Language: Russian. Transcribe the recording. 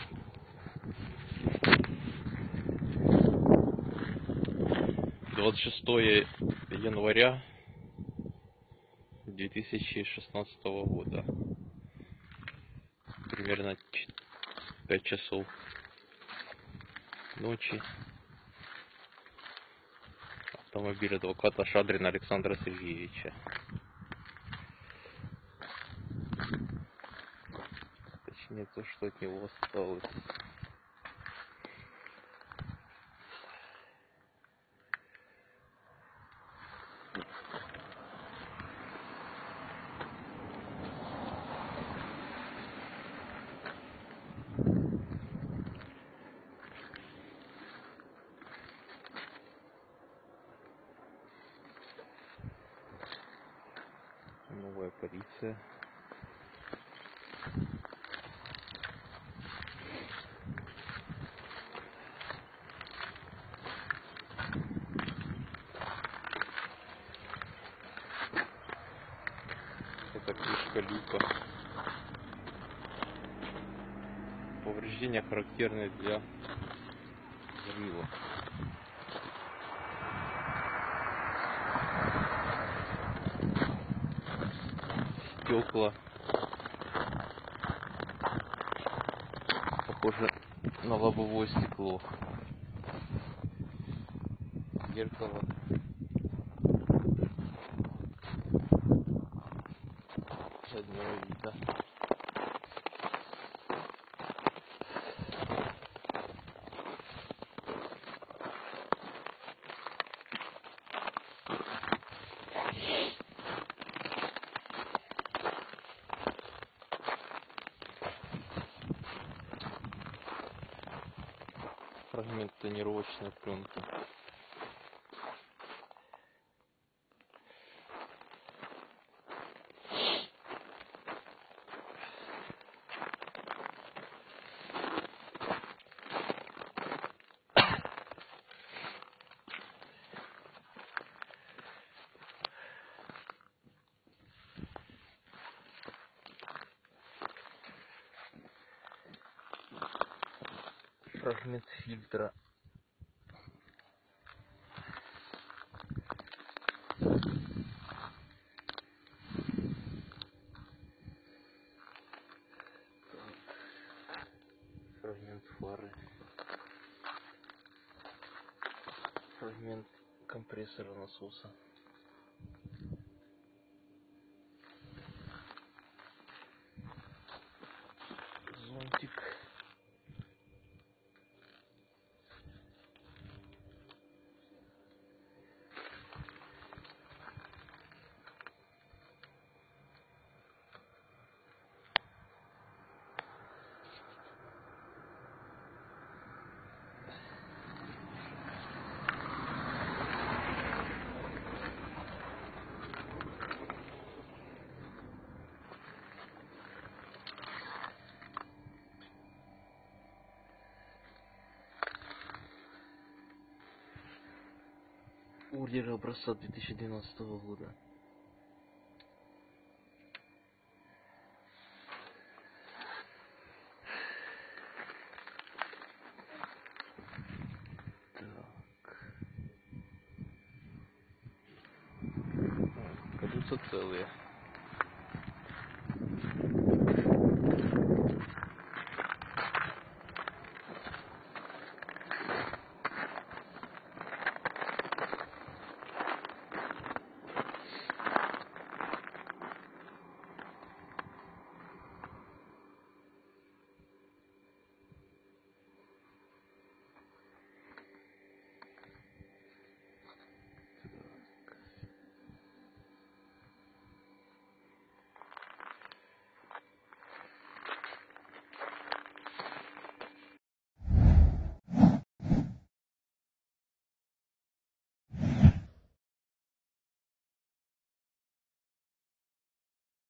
26 января 2016 года. Примерно 5 часов ночи. Автомобиль адвоката Шадрина Александра Сергеевича. Точнее, то, что от него осталось. Новая полиция. Это крышка люка. Повреждения характерные для взрыва. Стекла похоже на лобовое стекло. Зеркало заднего вида. Фрагмент тонировочной пленки. Фрагмент фильтра. Фрагмент фары. Фрагмент компрессора насоса. Зонтик. Ордер образца 2012 года. Так. Колеса целые.